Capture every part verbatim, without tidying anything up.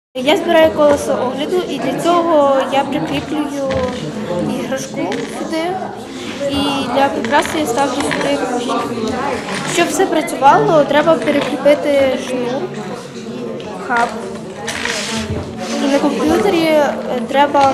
Я збираю колесо огляду і для цього я прикріплюю іграшку сюди і для прикраси я ставлю сюди кущі. Щоб все працювало, треба перекріпити шнур, хаб. І на комп'ютері треба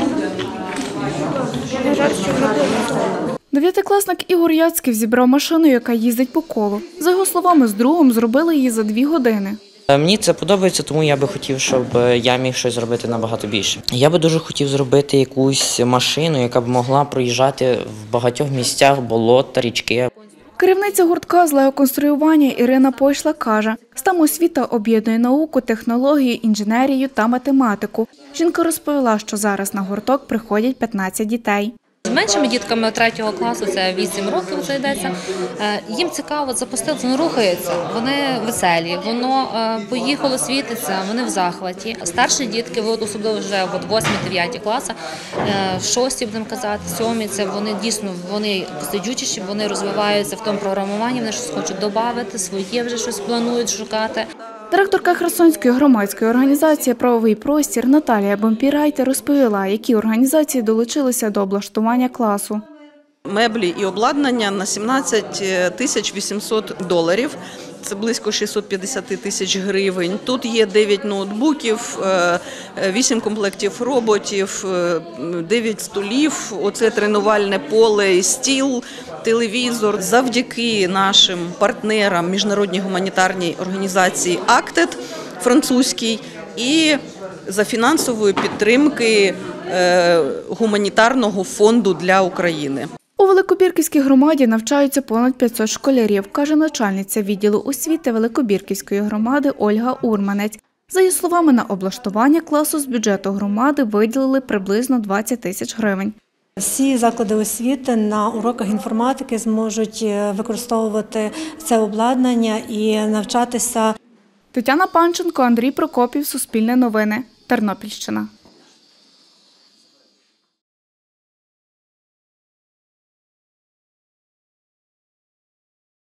нажати, щоб воно працювало. Дев'ятикласник Ігор Яцьків зібрав машину, яка їздить по колу. За його словами, з другом зробили її за дві години. Мені це подобається, тому я би хотів, щоб я міг щось зробити набагато більше. Я би дуже хотів зробити якусь машину, яка б могла проїжджати в багатьох місцях болота, річки. Керівниця гуртка з лего-конструювання Ірина Пойшла каже, STEM-освіта об'єднує науку, технології, інженерію та математику. Жінка розповіла, що зараз на гурток приходять п'ятнадцять дітей. З меншими дітками третього класу, це вісім років вже йдеться, їм цікаво, запустили, воно рухається, вони веселі, воно поїхало, світиться, вони в захваті. Старші дітки, особливо вже восьмі-дев'яті класи, шості, будемо казати, сьомі, це вони дійсно вони сидючіші, вони розвиваються в тому програмуванні, вони щось хочуть додати, своє вже щось планують шукати. Директорка Херсонської громадської організації «Правовий простір» Наталія Бомпірайте розповіла, які організації долучилися до облаштування класу. Меблі і обладнання на сімнадцять тисяч вісімсот доларів. Це близько шістсот п'ятдесят тисяч гривень. Тут є дев'ять ноутбуків, вісім комплектів роботів, дев'ять столів, оце тренувальне поле, стіл, телевізор. Завдяки нашим партнерам міжнародній гуманітарній організації «Актед» французькій і за фінансової підтримки гуманітарного фонду для України. У Великобірківській громаді навчаються понад п'ятсот школярів, каже начальниця відділу освіти Великобірківської громади Ольга Урманець. За її словами, на облаштування класу з бюджету громади виділили приблизно двадцять тисяч гривень. Всі заклади освіти на уроках інформатики зможуть використовувати це обладнання і навчатися. Тетяна Панченко, Андрій Прокопів, Суспільне новини, Тернопільщина.